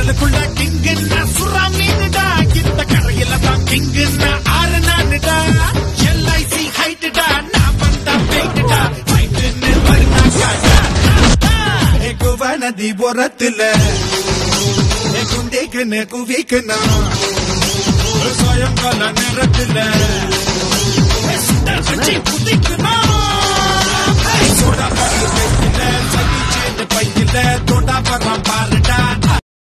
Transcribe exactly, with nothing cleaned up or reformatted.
கடலுக்குள்ள கிங்குன்னா சுறா மீனுடா, இந்த கரையில தான் கிங்குன்னா ஆறு நானுடா. எல்ஐசி ஹைட்டுடா, நான் வந்தா வெயிட்டுடா, ஃபைட்டுன்னு வருதாடா. குவா நதி ஓரத்துல குண்டேக்குன்னு குவிக்குனா சாயங்கால நேரத்துல